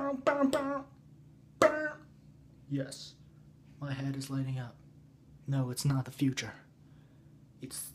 Yes, my head is lighting up. No, it's not the future. It's